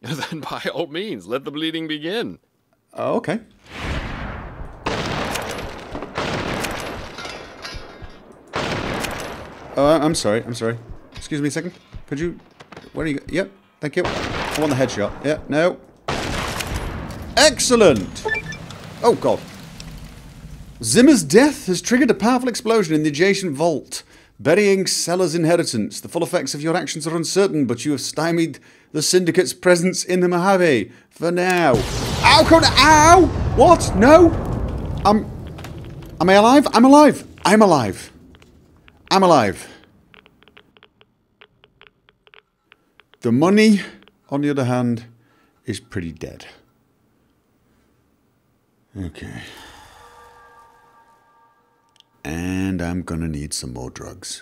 Then by all means, let the bleeding begin. Oh, okay. Oh, I'm sorry. Excuse me a second. Could you... Where are you... Yep, thank you. I want the headshot. Yeah, no. Excellent! Oh, God. Zimmer's death has triggered a powerful explosion in the adjacent vault, burying Sellers' inheritance. The full effects of your actions are uncertain, but you have stymied the Syndicate's presence in the Mojave. For now. Ow, God, ow! What? No! Am I alive? I'm alive. I'm alive. I'm alive. The money, on the other hand, is pretty dead. Okay. And I'm gonna need some more drugs.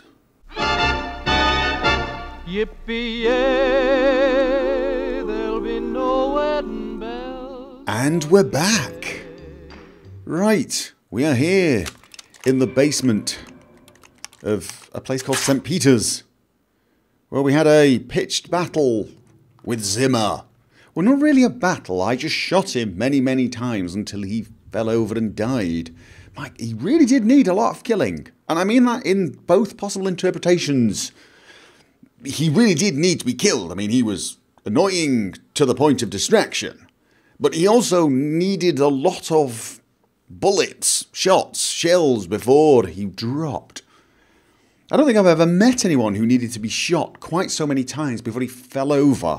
Yippee-yay, there'll be no wedding bells. And we're back. Right, we are here in the basement of a place called St. Peter's, where we had a pitched battle with Zimmer. Well, not really a battle. I just shot him many, many times until he fell over and died. Mike, he really did need a lot of killing. And I mean that in both possible interpretations. He really did need to be killed. I mean, he was annoying to the point of distraction. But he also needed a lot of bullets, shots, shells before he dropped. I don't think I've ever met anyone who needed to be shot quite so many times before he fell over.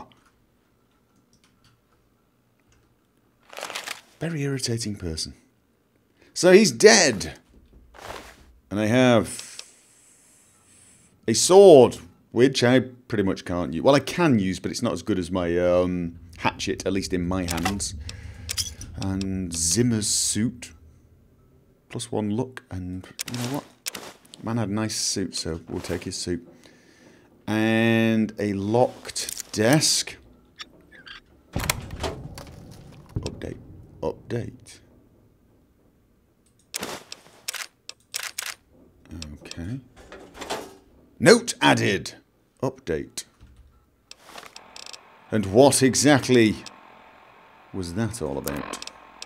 Very irritating person. So he's dead. And I have a sword, which I pretty much can't use. Well, I can use, but it's not as good as my hatchet, at least in my hands. And Zimmer's suit. +1 look, and you know what? Man had a nice suit, so we'll take his suit. And a locked desk. Update. Update. Okay. Note added. Update. And what exactly was that all about?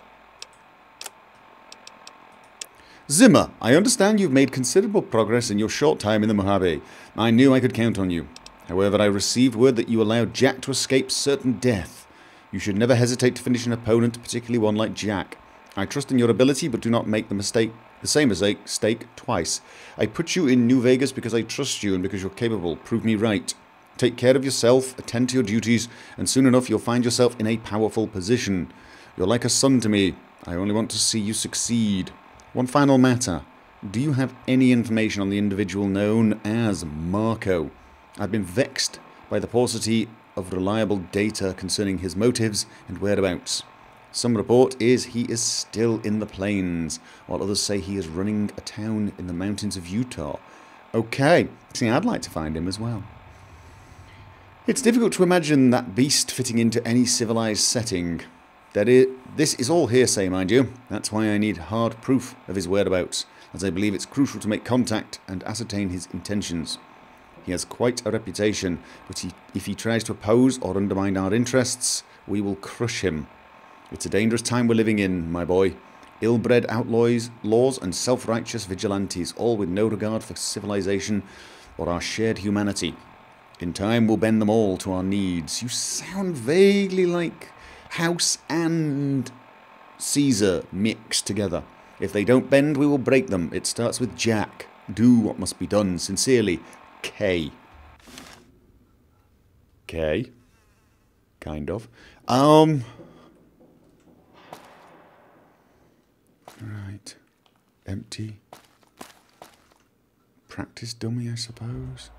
Zimmer, I understand you've made considerable progress in your short time in the Mojave. I knew I could count on you. However, I received word that you allowed Jack to escape certain death. You should never hesitate to finish an opponent, particularly one like Jack. I trust in your ability, but do not make the same mistake twice. I put you in New Vegas because I trust you and because you're capable. Prove me right. Take care of yourself, attend to your duties, and soon enough you'll find yourself in a powerful position. You're like a son to me. I only want to see you succeed. One final matter. Do you have any information on the individual known as Marco? I've been vexed by the paucity of reliable data concerning his motives and whereabouts. Some report is he is still in the plains, while others say he is running a town in the mountains of Utah. Okay, see, I'd like to find him as well. It's difficult to imagine that beast fitting into any civilized setting. This is all hearsay, mind you. That's why I need hard proof of his whereabouts, as I believe it's crucial to make contact and ascertain his intentions. He has quite a reputation, but if he tries to oppose or undermine our interests, we will crush him. It's a dangerous time we're living in, my boy. Ill-bred outlaws, laws, and self-righteous vigilantes, all with no regard for civilization or our shared humanity. In time, we'll bend them all to our needs. You sound vaguely like House and Caesar mixed together. If they don't bend, we will break them. It starts with Jack. Do what must be done. Sincerely, K. K? Kind of. Right. Empty. Practice dummy, I suppose.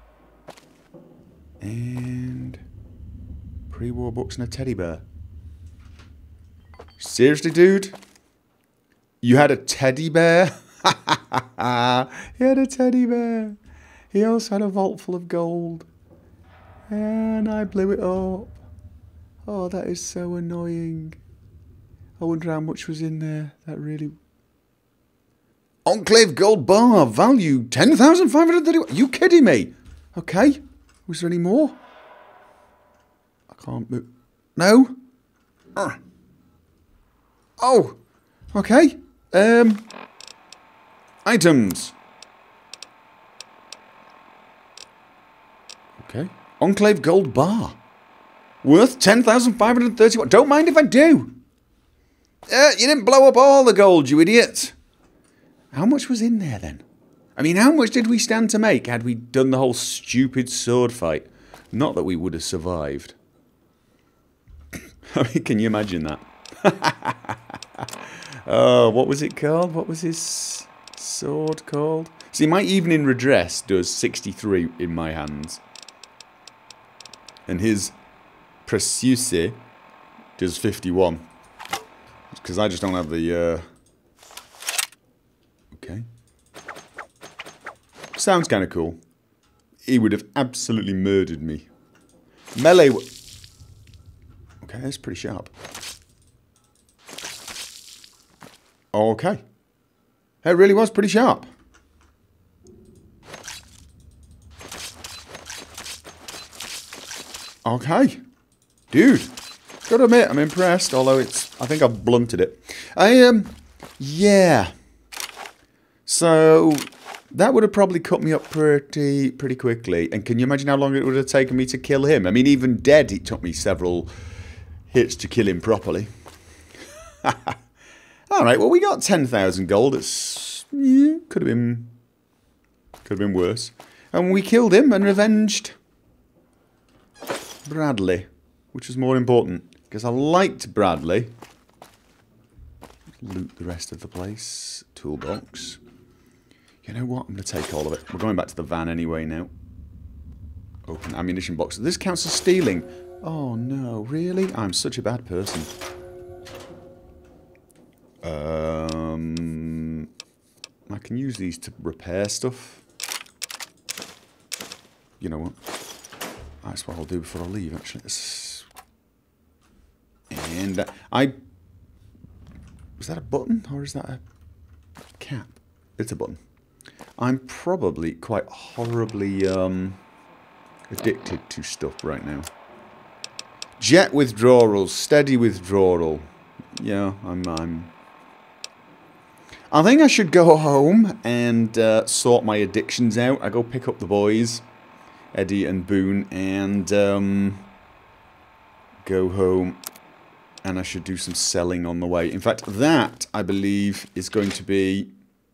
And pre-war books and a teddy bear. Seriously, dude? You had a teddy bear? He had a teddy bear. He also had a vault full of gold. And I blew it up. Oh, that is so annoying. I wonder how much was in there. That really... Enclave gold bar, value 10,531. You kidding me? Okay. Was there any more? I can't move. No? Oh, okay. Items. Okay. Enclave gold bar. Worth 10,531. Don't mind if I do. You didn't blow up all the gold, you idiot. How much was in there then? I mean, how much did we stand to make had we done the whole stupid sword fight? Not that we would have survived. I mean, can you imagine that? Oh, what was it called? What was his sword called? See, my Evening Redress does 63 in my hands. And his Preciuse does 51. Because I just don't have the... Okay. Sounds kind of cool. He would have absolutely murdered me. Melee... Okay, that's pretty sharp. Okay. That really was pretty sharp. Okay. Dude. Gotta admit, I'm impressed, although I think I've blunted it. Yeah. So, that would have probably cut me up pretty quickly. And can you imagine how long it would have taken me to kill him? I mean, even dead, it took me several hits to kill him properly. Alright, well, we got 10,000 gold. It's... Yeah, could have been worse. And we killed him and revenged Bradley, which was more important. Because I liked Bradley. Loot the rest of the place. Toolbox. You know what? I'm going to take all of it. We're going back to the van anyway now. Open ammunition box. This counts as stealing. Oh no, really? I'm such a bad person. I can use these to repair stuff. You know what? That's what I'll do before I leave, actually. And was that a button or is that a cap? It's a button. I'm probably quite horribly addicted to stuff right now. Jet withdrawal, steady withdrawal. Yeah, I think I should go home and sort my addictions out. I go pick up the boys, Eddie and Boone, and go home. And I should do some selling on the way. In fact, that, I believe, is going to be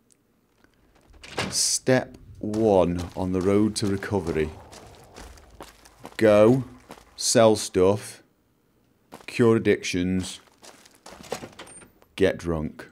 step 1 on the road to recovery. Go, sell stuff, cure addictions, get drunk.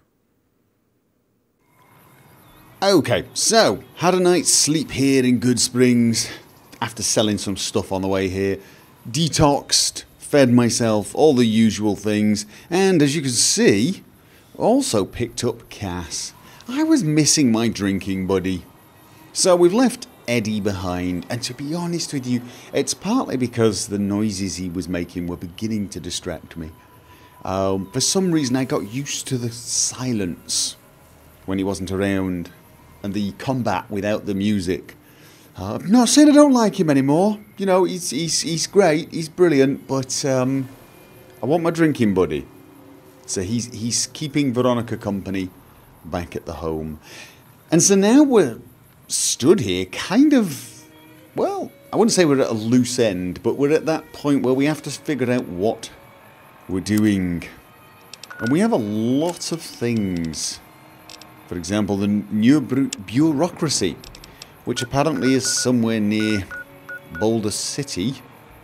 Okay, so, had a night's sleep here in Goodsprings after selling some stuff on the way here. Detoxed, fed myself, all the usual things, and as you can see, also picked up Cass. I was missing my drinking buddy. So we've left Eddie behind, and to be honest with you, it's partly because the noises he was making were beginning to distract me. For some reason I got used to the silence when he wasn't around, and the combat without the music. I'm not saying I don't like him anymore. You know, he's great, he's brilliant, but I want my drinking buddy. So he's keeping Veronica company back at the home. And so now we're stood here kind of, well, I wouldn't say we're at a loose end, but we're at that point where we have to figure out what we're doing. And we have a lot of things. For example, the new bureaucracy, which apparently is somewhere near Boulder City.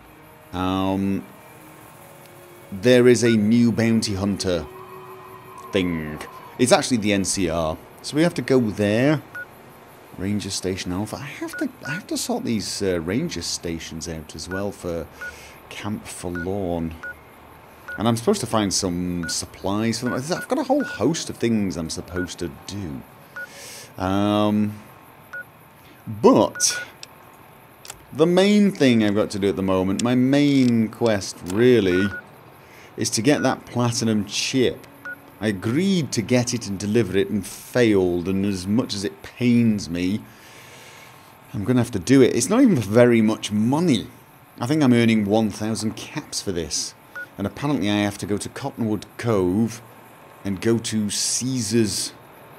There is a new bounty hunter thing. It's actually the NCR. So we have to go there. Ranger Station Alpha. I have to sort these ranger stations out as well for Camp Forlorn. And I'm supposed to find some supplies for them. I've got a whole host of things I'm supposed to do. But the main thing I've got to do at the moment, my main quest really, is to get that platinum chip. I agreed to get it and deliver it and failed, and as much as it pains me, I'm going to have to do it. It's not even very much money. I think I'm earning 1,000 caps for this. And apparently I have to go to Cottonwood Cove and go to Caesar's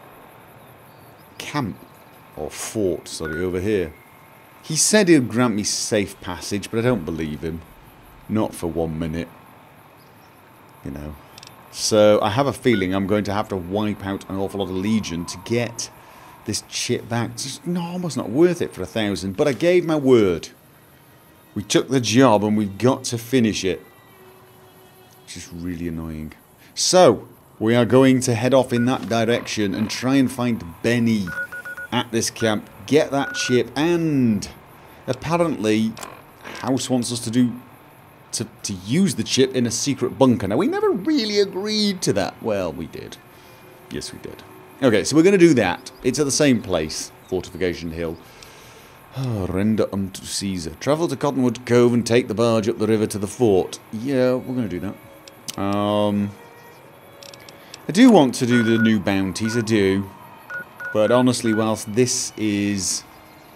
camp. Or fort, sorry, over here. He said he'll grant me safe passage, but I don't believe him. Not for 1 minute. You know. So I have a feeling I'm going to have to wipe out an awful lot of Legion to get this chip back. It's just almost not worth it for 1,000. But I gave my word. We took the job and we've got to finish it. Which is really annoying. So, we are going to head off in that direction and try and find Benny at this camp. Get that chip, and apparently House wants us to use the chip in a secret bunker. Now, we never really agreed to that. Well, we did. Yes, we did. Okay, so we're going to do that. It's at the same place, Fortification Hill. Oh, render unto Caesar. Travel to Cottonwood Cove and take the barge up the river to the fort. Yeah, we're going to do that. I do want to do the new bounties, I do. But honestly, whilst this is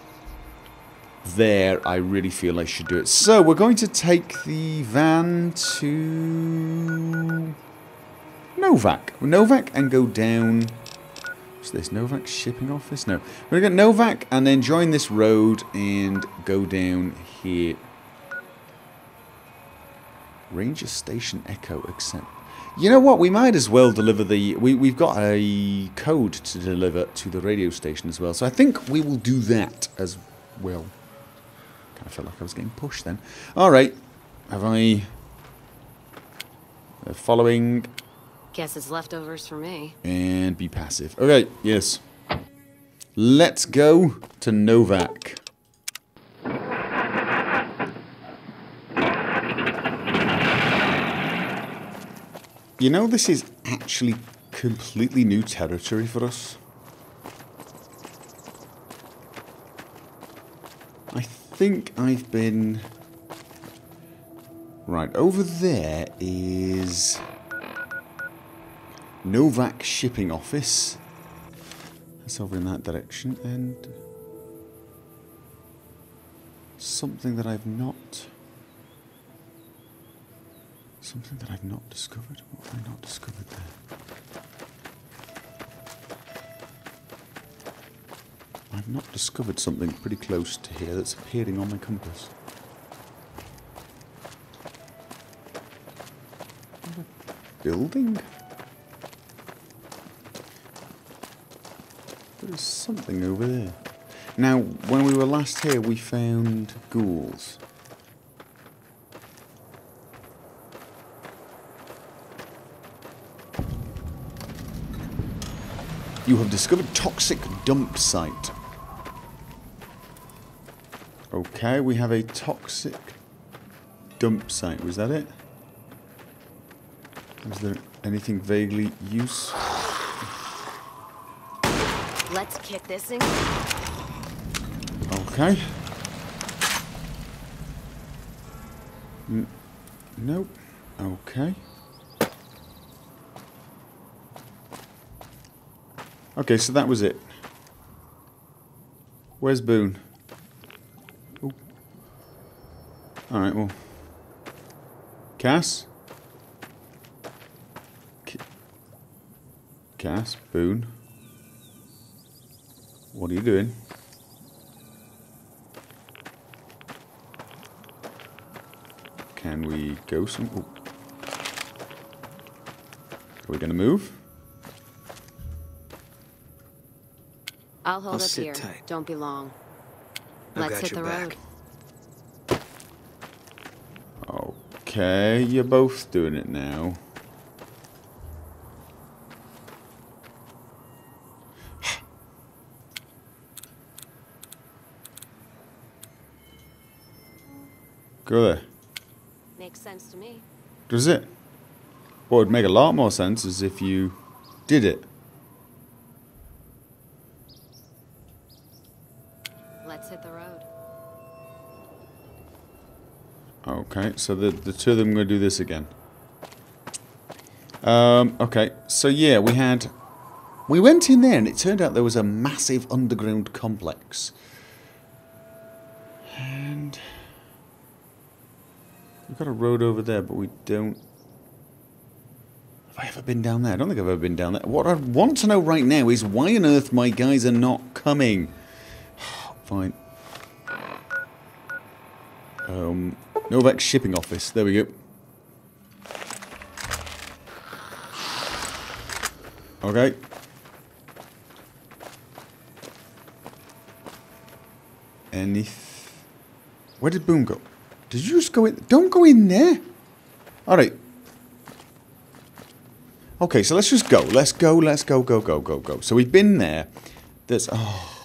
there, I really feel I should do it. So, we're going to take the van to Novak. Novak and go down... What's this? Novak shipping office? No. We're going to get Novak and then join this road and go down here. Ranger Station Echo accept. You know what? We might as well deliver the... We've got a code to deliver to the radio station as well. So I think we will do that as well. Kind of felt like I was getting pushed then. Alright. Have I... following... Guess it's leftovers for me. And be passive. Okay, yes. Let's go to Novak. You know, this is actually completely new territory for us. I think I've been... Right, over there is... Novak Shipping Office. That's over in that direction, and... Something that I've not... Something that I've not discovered? What have I not discovered there? I've not discovered something pretty close to here that's appearing on my compass. Building? There's something over there. Now, when we were last here, we found ghouls. You have discovered toxic dump site. Okay, we have a toxic dump site. Was that it? Was there anything vaguely useful? Let's kick this thing. Okay. Nope. Okay. Okay, so that was it. Where's Boone? Oh. Alright, well. Cass? Cass? Boone? What are you doing? Can we go some... Oh. Are we going to move? I'll hold up sit here. tight. Don't be long. I've Let's got hit your the back. road. Okay, you're both doing it now. Go there. Makes sense to me. Does it? Well, it'd make a lot more sense as if you did it. Let's hit the road. Okay, so the two of them are going to do this again. Okay, so yeah, we went in there and it turned out there was a massive underground complex. And we've got a road over there, but we don't Have I ever been down there? I don't think I've ever been down there. What I want to know right now is why on earth my guys are not coming. Fine. Novex shipping office. There we go. Okay. Where did Boom go? Did you just go in? Don't go in there. Alright. Okay, so let's just go. Let's go. Go. So we've been there. There's... Oh.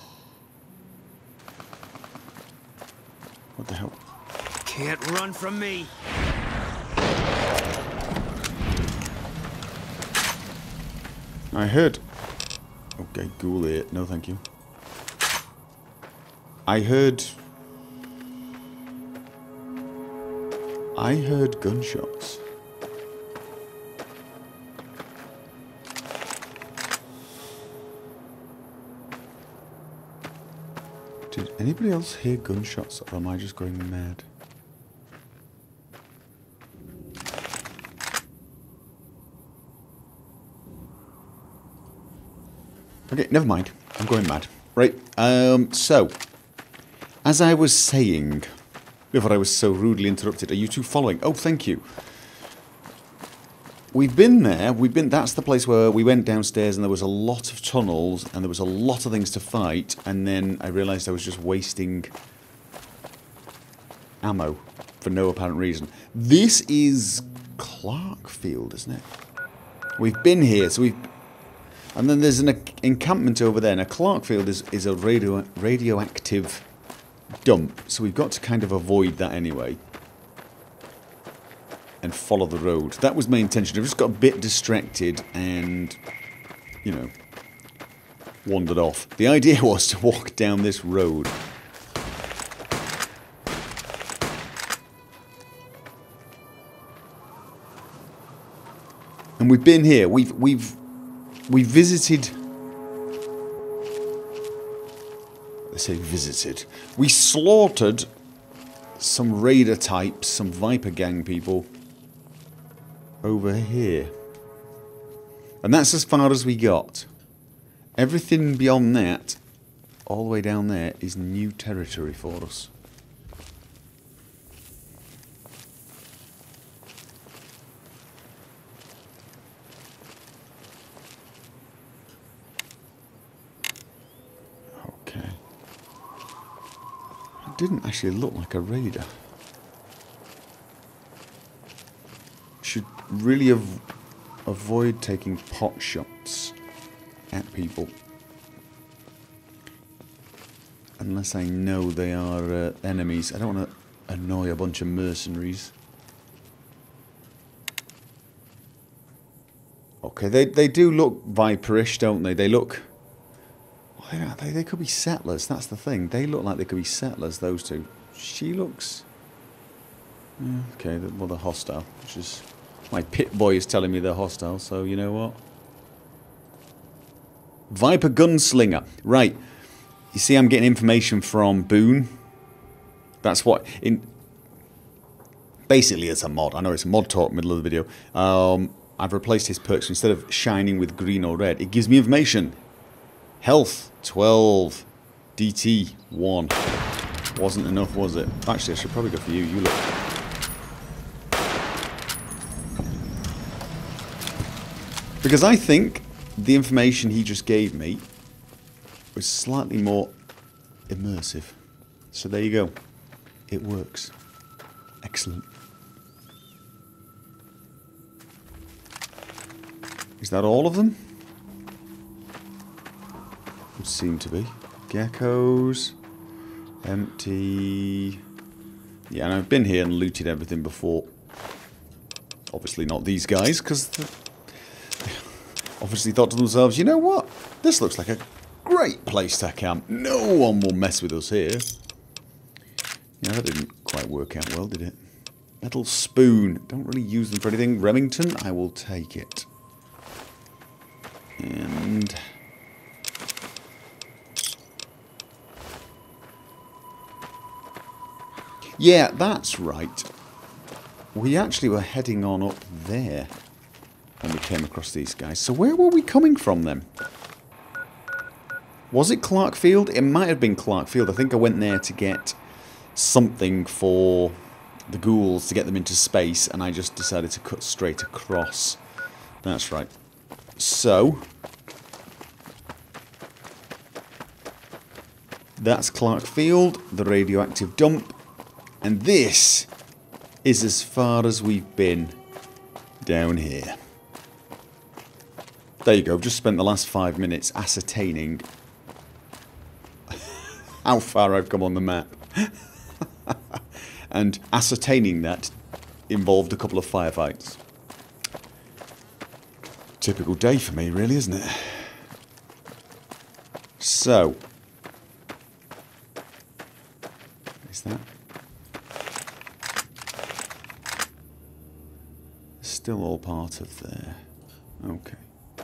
What the hell? Can't run from me. I heard... Okay, ghoul here. No, thank you. I heard gunshots. Did anybody else hear gunshots, or am I just going mad? Okay, never mind. I'm going mad. Right, so, as I was saying, before I was so rudely interrupted, are you two following? Oh, thank you. We've been there, that's the place where we went downstairs and there was a lot of tunnels and there was a lot of things to fight, and then I realised I was just wasting ammo for no apparent reason. This is Clarkfield, isn't it? We've been here, so we've... And then there's an encampment over there. Now, Clarkfield is a radioactive dump, so we've got to kind of avoid that anyway. And follow the road. That was my intention. I just got a bit distracted and, you know, wandered off. The idea was to walk down this road. And we've been here. We visited... Let's say visited. We slaughtered some raider types, some Viper gang people over here. And that's as far as we got. Everything beyond that, all the way down there, is new territory for us. Okay. It didn't actually look like a raider. Should really avoid taking pot shots at people unless I know they are enemies. I don't want to annoy a bunch of mercenaries. Okay, they do look viperish, don't they? They look... They could be settlers, that's the thing. They look like they could be settlers, those two. She looks... Yeah, okay, well, they're hostile, which is... My pit boy is telling me they're hostile, so you know what? Viper Gunslinger. Right. You see I'm getting information from Boone. That's what... Basically, it's a mod. I know it's a mod talk middle of the video. I've replaced his perks. Instead of shining with green or red, it gives me information. Health, 12. DT, 1. Wasn't enough, was it? Actually, I should probably go for you. You look... Because I think the information he just gave me was slightly more immersive. So there you go. It works. Excellent. Is that all of them? Would seem to be. Geckos. Empty. Yeah, and I've been here and looted everything before. Obviously not these guys, because... obviously thought to themselves, you know what? This looks like a great place to camp. No one will mess with us here. Yeah, that didn't quite work out well, did it? Metal spoon. Don't really use them for anything. Remington, I will take it. And... yeah, that's right. We actually were heading on up there. when we came across these guys. So where were we coming from then? Was it Clarkfield? It might have been Clarkfield. I think I went there to get something for the ghouls to get them into space, and I just decided to cut straight across. That's right. So that's Clarkfield, the radioactive dump, and this is as far as we've been down here. There you go. I've just spent the last 5 minutes ascertaining how far I've come on the map. And ascertaining that involved a couple of firefights. Typical day for me, really, isn't it? So, is that still all part of there? Okay.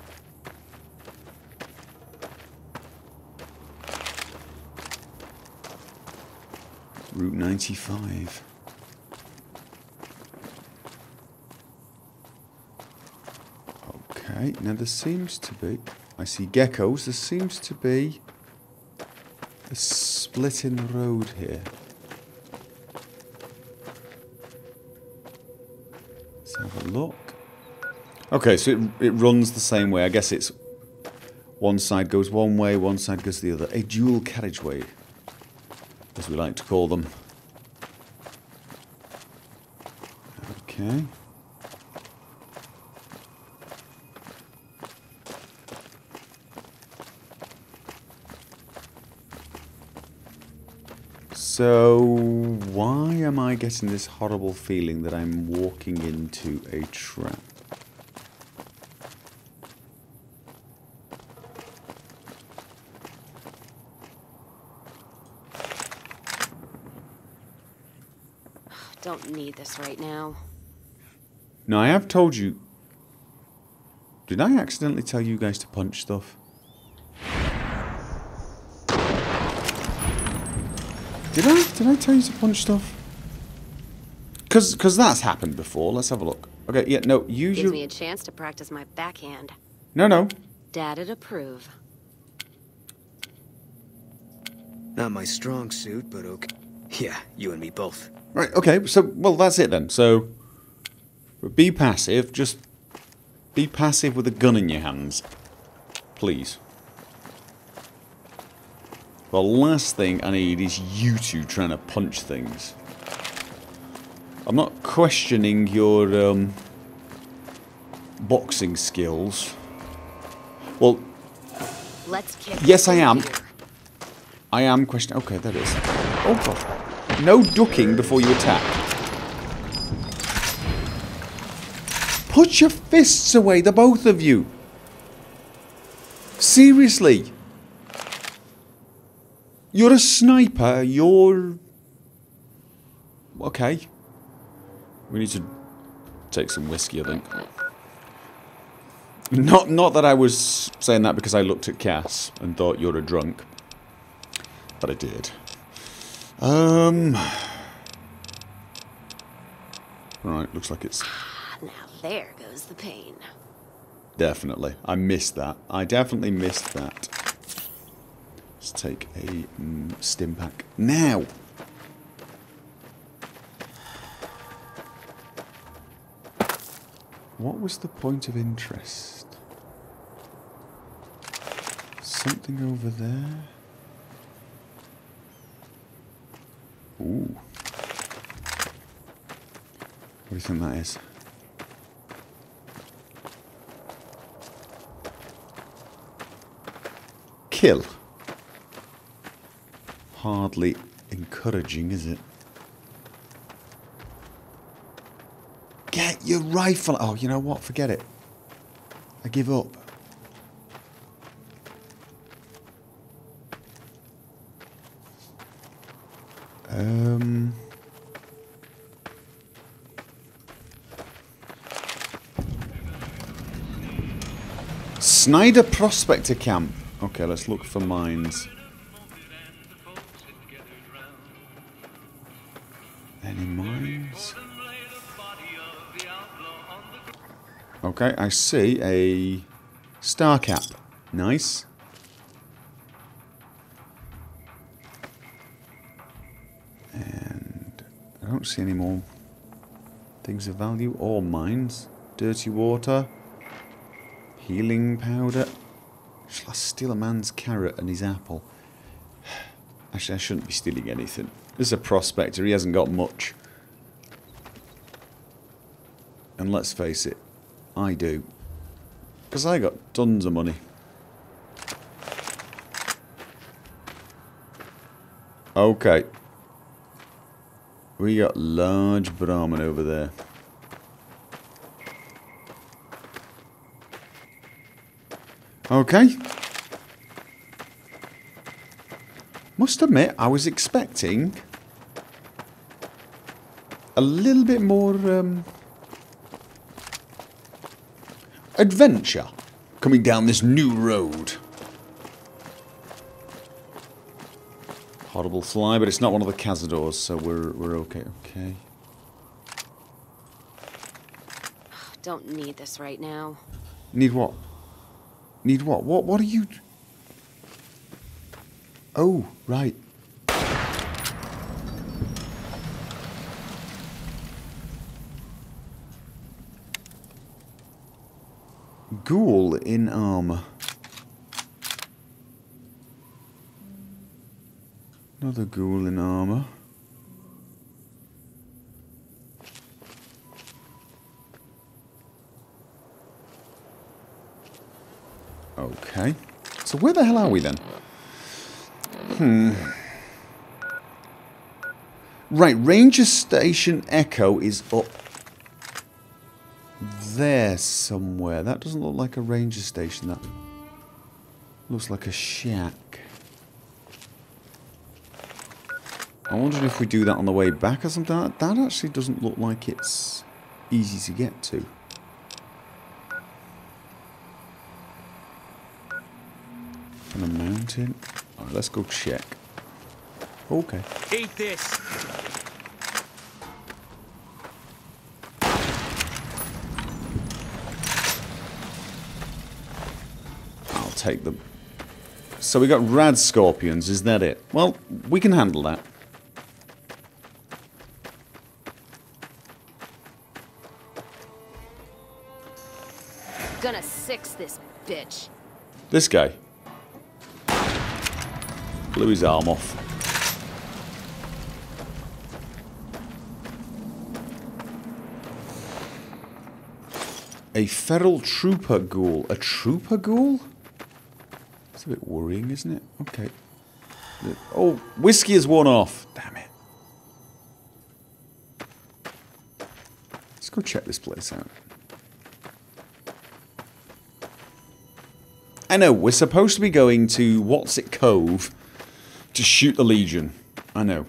Route 95. Okay, now there seems to be... I see geckos. There seems to be a split in the road here. Let's have a look. Okay, so it runs the same way. I guess it's... one side goes one way, one side goes the other. A dual carriageway, as we like to call them. Okay. So, why am I getting this horrible feeling that I'm walking into a trap? Don't need this right now. No, I have told you... Did I accidentally tell you guys to punch stuff? Did I tell you to punch stuff? Because that's happened before. Let's have a look. Okay, yeah, no, use Gives your... me a chance to practice my backhand. No. Dad'd approve. Not my strong suit, but okay. Yeah, you and me both. Right, okay, so, well, that's it then. So, be passive. Just be passive with a gun in your hands. Please. The last thing I need is you two trying to punch things. I'm not questioning your boxing skills. Well, Let's kick yes, I am. here. I am questioning. Okay, there it is. Oh god! No ducking before you attack. Put your fists away, the both of you. Seriously. You're a sniper, you're... Okay. We need to take some whiskey, I think. Not that I was saying that because I looked at Cass and thought you're a drunk. But I did. Right, looks like it's... Now there goes the pain. Definitely. I missed that. I definitely missed that. Let's take a stim pack now. What was the point of interest? Something over there. Ooh. What do you think that is? Kill. Hardly encouraging, is it? Get your rifle. Oh, you know what? Forget it. I give up. Snyder Prospector Camp. Okay, let's look for mines. Any mines? Okay, I see a star cap. Nice. And I don't see any more things of value or mines. Dirty water. Healing powder. Shall I steal a man's carrot and his apple? Actually, I shouldn't be stealing anything. This is a prospector. He hasn't got much. And let's face it, I do. Because I got tons of money. Okay. We got large Brahmin over there. Okay. Must admit, I was expecting a little bit more adventure coming down this new road. Horrible fly, but it's not one of the cazadors, so we're okay. Okay. Don't need this right now. Need what? Need what? What are you... Oh, right. Ghoul in armor. Another ghoul in armor. Okay. So where the hell are we then? Right, Ranger Station Echo is up there somewhere. That doesn't look like a ranger station. That looks like a shack. I wonder if we do that on the way back or something like that. That actually doesn't look like it's easy to get to. On a mountain. Alright, let's go check. Okay. Eat this. I'll take them. So we got rad scorpions, is that it? Well, we can handle that. Gonna six this bitch. This guy. Blew his arm off. A feral trooper ghoul. A trooper ghoul? It's a bit worrying, isn't it? Okay. Oh, whiskey has worn off. Damn it. Let's go check this place out. I know, we're supposed to be going to What's It Cove to shoot the Legion. I know.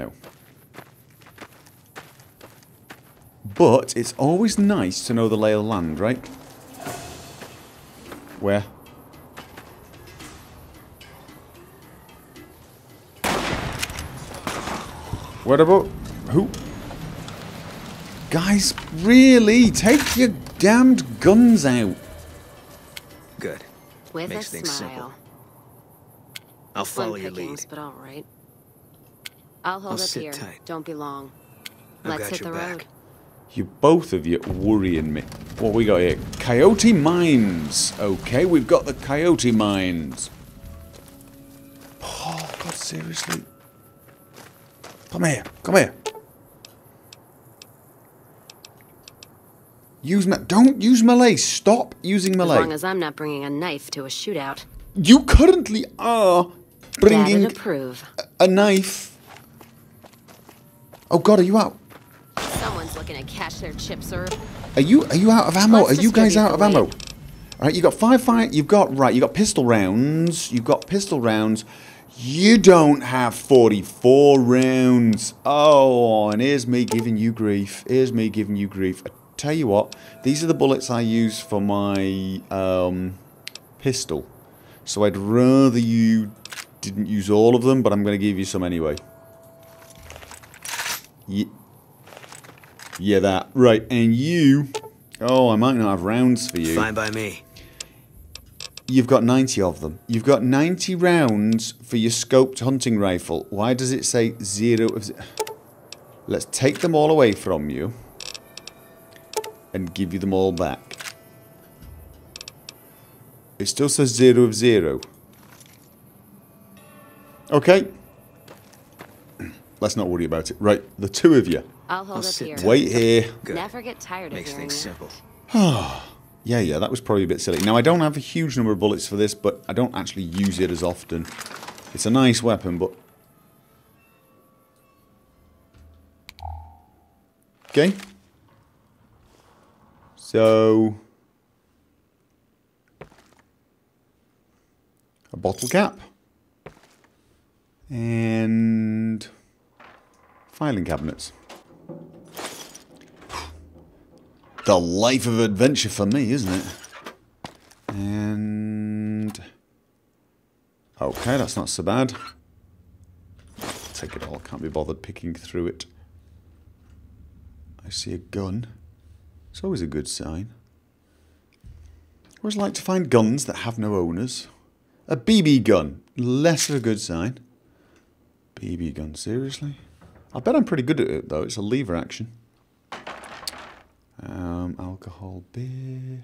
But it's always nice to know the lay of the land, right? Where? What about... Who? Guys, really? Take your damned guns out. Good. With Makes a things smile. simple. I'll follow Slim your pickings, lead. but all right. I'll hold I'll up sit here. tight. Don't be long. I've Let's got hit the your road. back. You both of you worrying me. What we got here? Coyote Mines. Okay, we've got the Coyote Mines. Oh, God, seriously. Come here. Come here. Don't use melee. Stop using melee. As long as I'm not bringing a knife to a shootout. You currently are bringing Dad'd approve. a knife. Oh God, are you out? Someone's looking to cash their chips, or Are you out of ammo? Let's Are you guys distribute out of the ammo? weight. Alright, you got five fire. You got pistol rounds. You've got pistol rounds. You don't have 44 rounds. Oh, and here's me giving you grief. Here's me giving you grief. I tell you what, these are the bullets I use for my pistol. So I'd rather you didn't use all of them, but I'm going to give you some anyway. Yeah, that. Right, and you Oh, I might not have rounds for you. Fine by me. You've got 90 of them. You've got 90 rounds for your scoped hunting rifle. Why does it say 0 of... Let's take them all away from you. And give you them all back. It still says 0 of 0. Okay. Let's not worry about it. Right, the two of you. I'll hold up sit here. tight. Wait here. Good. Never get tired Makes of hearing things that. simple. Yeah, that was probably a bit silly. Now, I don't have a huge number of bullets for this, but I don't actually use it as often. It's a nice weapon, but... Okay. So... a bottle cap. And... filing cabinets. The life of adventure for me, isn't it? And... okay, that's not so bad. Take it all, can't be bothered picking through it. I see a gun. It's always a good sign. I always like to find guns that have no owners. A BB gun, less of a good sign. BB gun, seriously? I bet I'm pretty good at it though, it's a lever action. Alcohol, beer.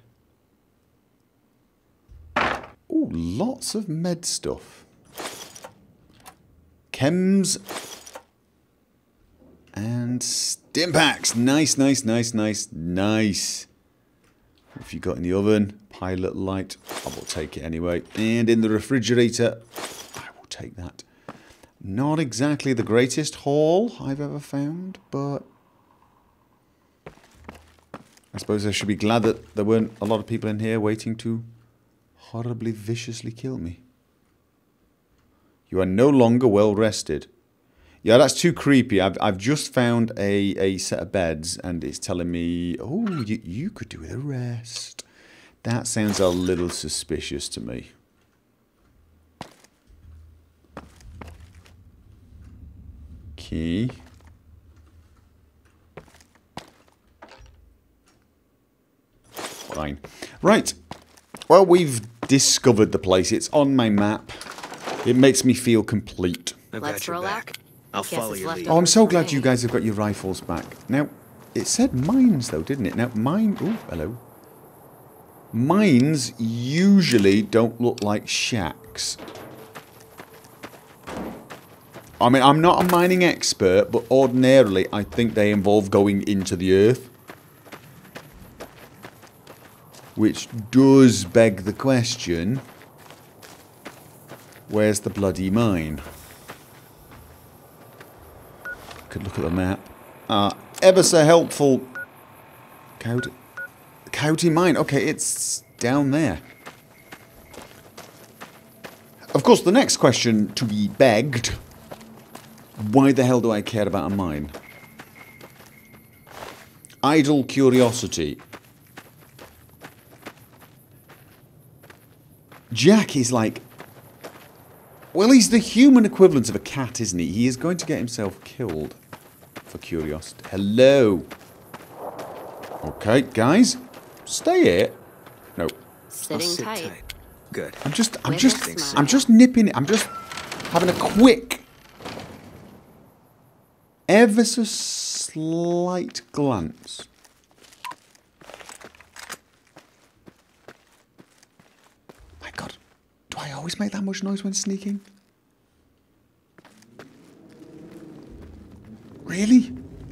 Ooh, lots of med stuff. Chems. And Stimpaks. Nice, nice, nice, nice, nice. What have you got in the oven? Pilot light. I will take it anyway. And in the refrigerator. I will take that. Not exactly the greatest haul I've ever found, but... I suppose I should be glad that there weren't a lot of people in here waiting to horribly, viciously kill me. You are no longer well rested. Yeah, that's too creepy. I've just found a set of beds and it's telling me, oh, you could do with a rest. That sounds a little suspicious to me. Key. Fine. Right. Well, we've discovered the place. It's on my map. It makes me feel complete. I've Let's got your roll back. out. I'll Guess follow it's your left lead. Oh, I'm so over glad for you me. guys have got your rifles back. Now, it said mines, though, didn't it? Now, mine... oh, hello. Mines usually don't look like shacks. I mean, I'm not a mining expert, but ordinarily I think they involve going into the earth. Which does beg the question, where's the bloody mine? Could look at the map. Ever so helpful. Coyote mine. Okay, it's down there. Of course, the next question to be begged, why the hell do I care about a mine? Idle curiosity. Jack is like... well, he's the human equivalent of a cat, isn't he? He is going to get himself killed for curiosity. Hello. Okay, guys. Stay here. No. I'll Sitting sit tight. tight. Good. I'm just smile. nipping it. I'm just having a quick, ever so slight glance. My God, do I always make that much noise when sneaking? Really?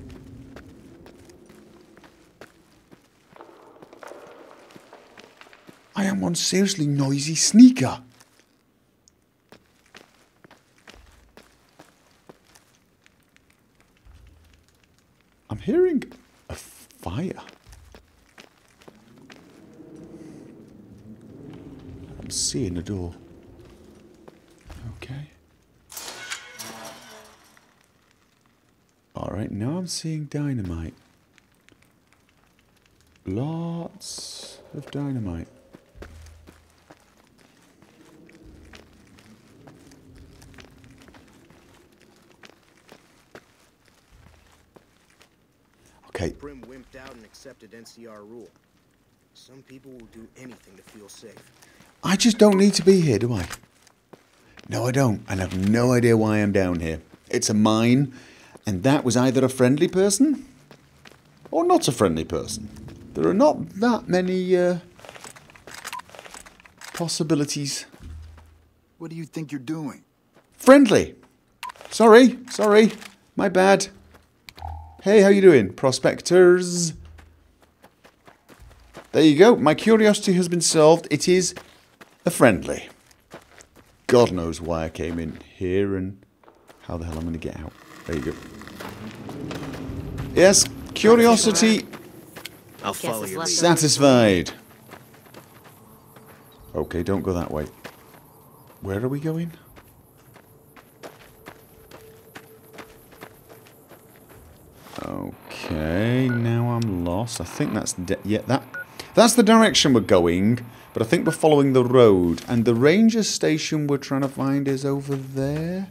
I am one seriously noisy sneaker. I'm hearing a fire. I'm seeing a door. Okay. Alright, now I'm seeing dynamite. Lots of dynamite. Okay. Prim wimped out and accepted NCR rule. Some people will do anything to feel safe. I just don't need to be here, do I? No, I don't. And I have no idea why I'm down here. It's a mine, and that was either a friendly person or not a friendly person. There are not that many possibilities. What do you think you're doing? Friendly. Sorry. My bad. Hey, how you doing, prospectors? There you go. My curiosity has been solved. It is a friendly. God knows why I came in here and how the hell I'm going to get out. There you go. Yes, curiosity I'll follow it's your left lead. satisfied. Okay, don't go that way. Where are we going? Okay, now I'm lost. I think that's that's the direction we're going, but I think we're following the road, and the ranger station we're trying to find is over there.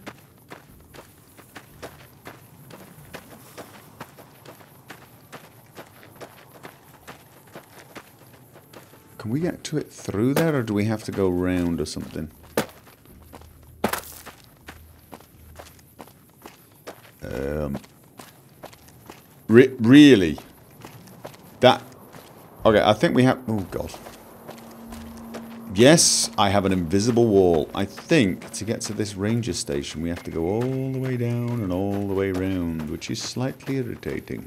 Can we get to it through there, or do we have to go round or something? Really? That... Okay, I think we have... Oh, God. Yes, I have an invisible wall. I think to get to this ranger station, we have to go all the way down and all the way round, which is slightly irritating.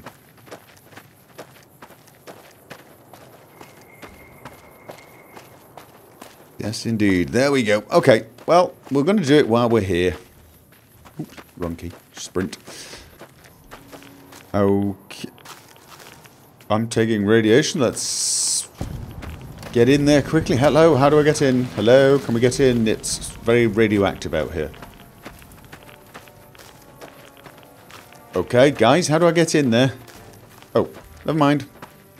Yes, indeed. There we go. Okay, well, we're going to do it while we're here. Oops, wrong key. Sprint. Okay. I'm taking radiation. Let's get in there quickly. Hello, how do I get in? Hello, can we get in? It's very radioactive out here. Okay, guys, how do I get in there? Oh, never mind.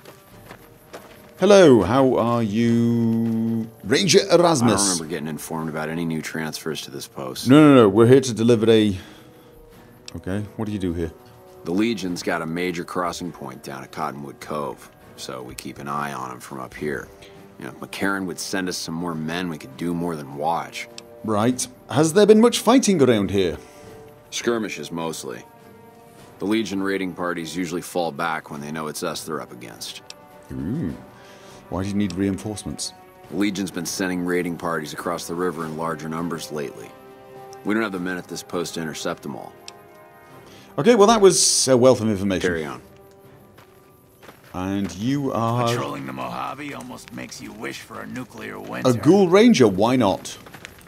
Hello, how are you? Ranger Erasmus. I don't remember getting informed about any new transfers to this post. No. We're here to deliver a... Okay, what do you do here? The Legion's got a major crossing point down at Cottonwood Cove, so we keep an eye on them from up here. You know, if McCarran would send us some more men, we could do more than watch. Right. Has there been much fighting around here? Skirmishes, mostly. The Legion raiding parties usually fall back when they know it's us they're up against. Ooh. Why do you need reinforcements? The Legion's been sending raiding parties across the river in larger numbers lately. We don't have the men at this post to intercept them all. Okay, well that was a wealth of information. Carry on. And you are... Patrolling the Mojave almost makes you wish for a nuclear winter. a Ghoul Ranger, why not?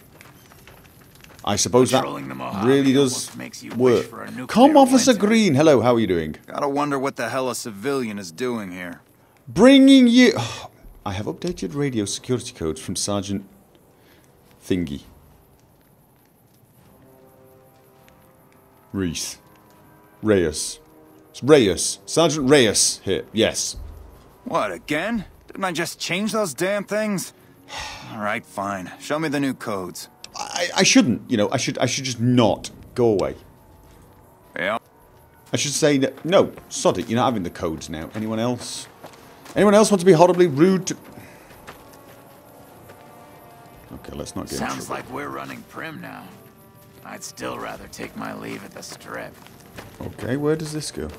I suppose that Patrolling the Mojave really does almost makes you wish work. for a nuclear Come, Officer winter. Green. Hello, how are you doing? Gotta wonder what the hell a civilian is doing here. Bringing you... I have updated radio security codes from Sergeant Thingy. Reyes. It's Reyes. Sergeant Reyes here. Yes. What, again? Didn't I just change those damn things? Alright, fine. Show me the new codes. I shouldn't, you know, I should just not go away. Yeah. I should say, no, sod it, you're not having the codes now. Anyone else? Anyone else want to be horribly rude to... Okay, let's not get in Sounds trouble. like we're running prim now. I'd still rather take my leave at the Strip. Okay, where does this go?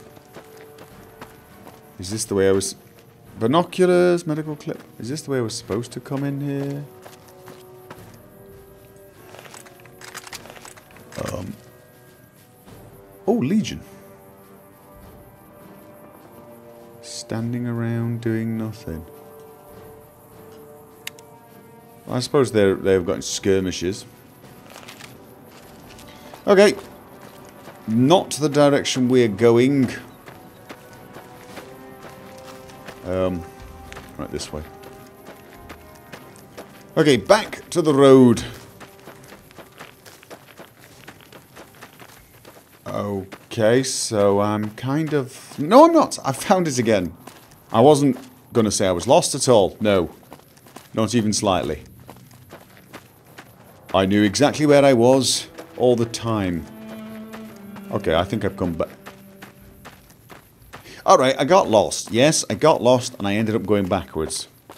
Is this the way I was... Binoculars, medical clip. Is this the way I was supposed to come in here? Oh, Legion. Standing around doing nothing. Well, I suppose they've got skirmishes. Okay. Not the direction we're going. Right, this way. Okay, back to the road. Okay, so I'm kind of... No, I'm not. I found it again. I wasn't going to say I was lost at all. No. Not even slightly. I knew exactly where I was all the time. Okay, I think I've come back. Alright, I got lost. Yes, I got lost and I ended up going backwards.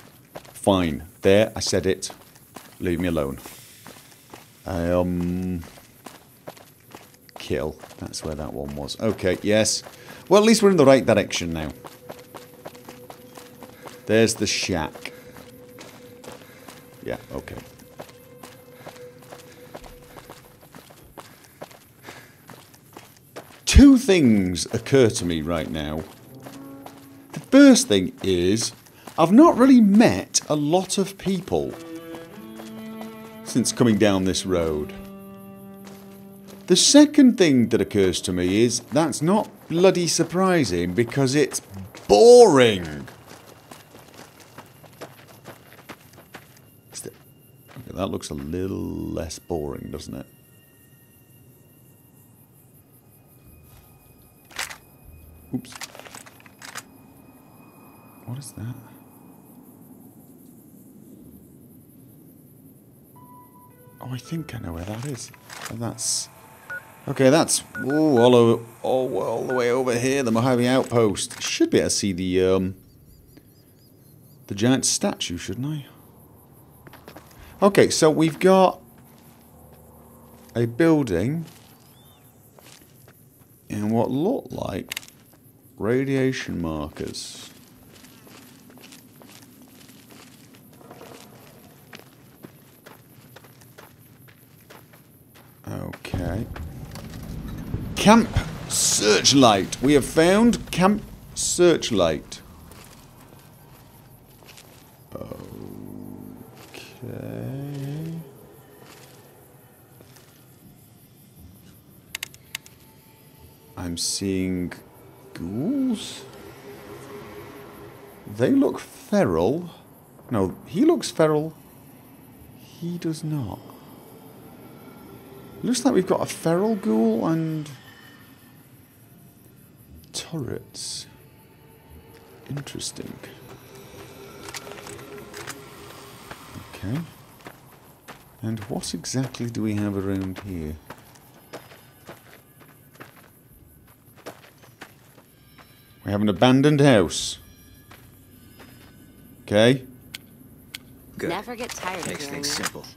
Fine. There, I said it. Leave me alone. Kill. That's where that one was. Okay, yes. Well, at least we're in the right direction now. There's the shack. Yeah, okay. Two things occur to me right now. The first thing is, I've not really met a lot of people since coming down this road. The second thing that occurs to me is, that's not bloody surprising because it's boring. Okay, that looks a little less boring, doesn't it? Oops. What is that? Oh, I think I know where that is. And that's... Okay, that's all the way over here, the Mojave Outpost. Should be able to see the giant statue, shouldn't I? Okay, so we've got a building and what look like radiation markers. Okay. Camp Searchlight. We have found Camp Searchlight. Okay. I'm seeing ghouls. They look feral. No, he looks feral. He does not. Looks like we've got a feral ghoul and turrets. Interesting. Okay. And what exactly do we have around here? We have an abandoned house. Okay. Good. Never get tired of Makes hearing things that. simple.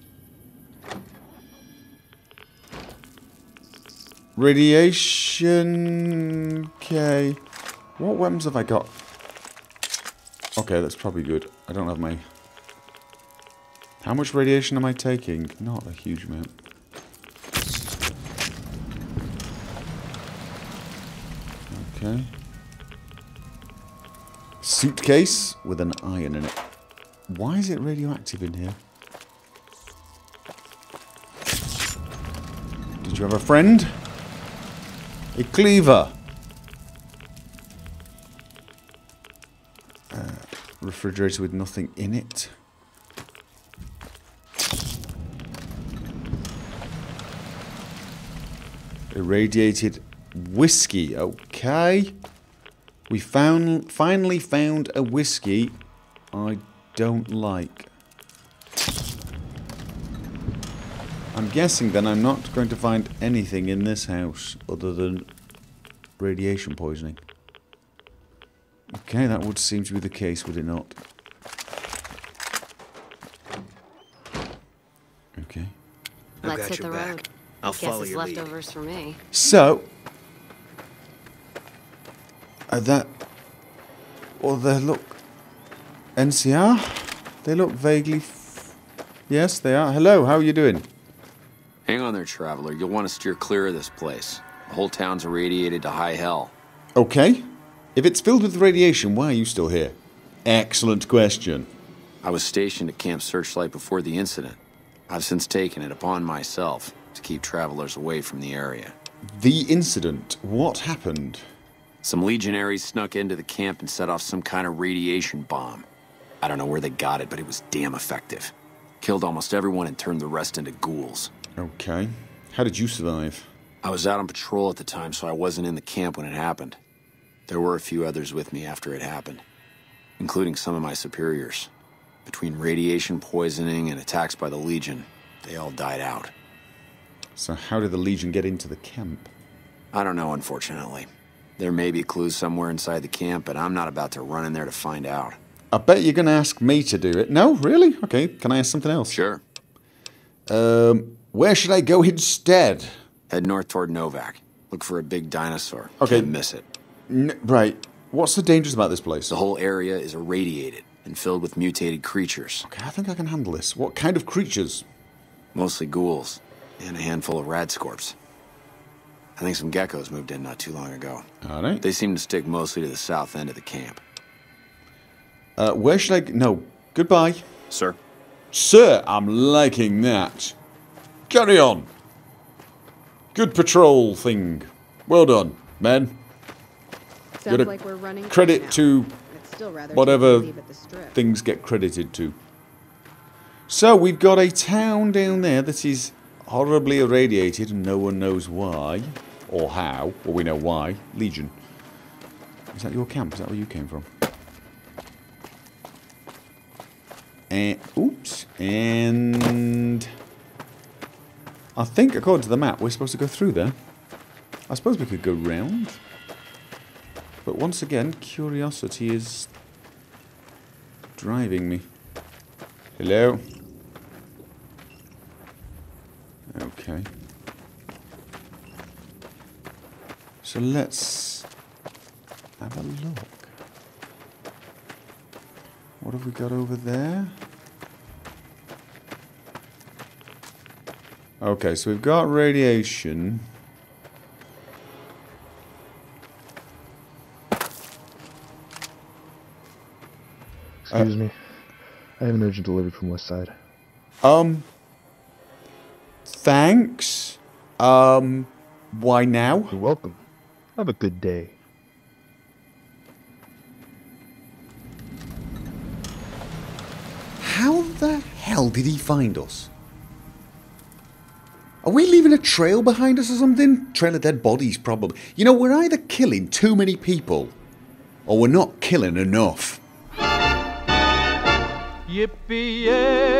Radiation. Okay. What weapons have I got? Okay, that's probably good. I don't have my... How much radiation am I taking? Not a huge amount. Okay. Suitcase with an iron in it. Why is it radioactive in here? Did you have a friend? A cleaver. Refrigerator with nothing in it. Irradiated whiskey. Okay. We finally found a whiskey I don't like. I'm guessing then I'm not going to find anything in this house other than radiation poisoning. Okay, that would seem to be the case, would it not? Okay. Let's hit the road. I'll Guess follow it's your lead. leftovers for me. So, that... Well, they look... NCR? They look vaguely... Yes, they are. Hello, how are you doing? Hang on there, traveler. You'll want to steer clear of this place. The whole town's irradiated to high hell. Okay. If it's filled with radiation, why are you still here? Excellent question. I was stationed at Camp Searchlight before the incident. I've since taken it upon myself to keep travelers away from the area. The incident. What happened? Some legionaries snuck into the camp and set off some kind of radiation bomb. I don't know where they got it, but it was damn effective. Killed almost everyone and turned the rest into ghouls. Okay. How did you survive? I was out on patrol at the time, so I wasn't in the camp when it happened. There were a few others with me after it happened, including some of my superiors. Between radiation poisoning and attacks by the Legion, they all died out. So how did the Legion get into the camp? I don't know, unfortunately. There may be clues somewhere inside the camp, but I'm not about to run in there to find out. I bet you're going to ask me to do it. No, really? Okay, can I ask something else? Sure. Where should I go instead? Head north toward Novak. Look for a big dinosaur. Okay. Can't miss it. Right. What's so dangerous about this place? The whole area is irradiated and filled with mutated creatures. Okay, I think I can handle this. What kind of creatures? Mostly ghouls and a handful of radscorps. I think some geckos moved in not too long ago. All right. They seem to stick mostly to the south end of the camp. Where should I... No. Goodbye. Sir? Sir, I'm liking that. Carry on. Good patrol thing. Well done, men. Sounds Gotta like we're running credit now. to I'd still rather whatever leave at the strip. things get credited to. So, we've got a town down there that is horribly irradiated and no one knows why. Or how. Or we know why. Legion. Is that your camp? Is that where you came from? And... Oops. And... I think, according to the map, we're supposed to go through there. I suppose we could go round. But once again, curiosity is driving me. Hello? Okay. So let's have a look. What have we got over there? Okay, so we've got radiation. Excuse me. I have an urgent delivery from West Side. Thanks. Why now? You're welcome. Have a good day. How the hell did he find us? Are we leaving a trail behind us or something? Trail of dead bodies, probably. You know, we're either killing too many people, or we're not killing enough. Yippee-yay!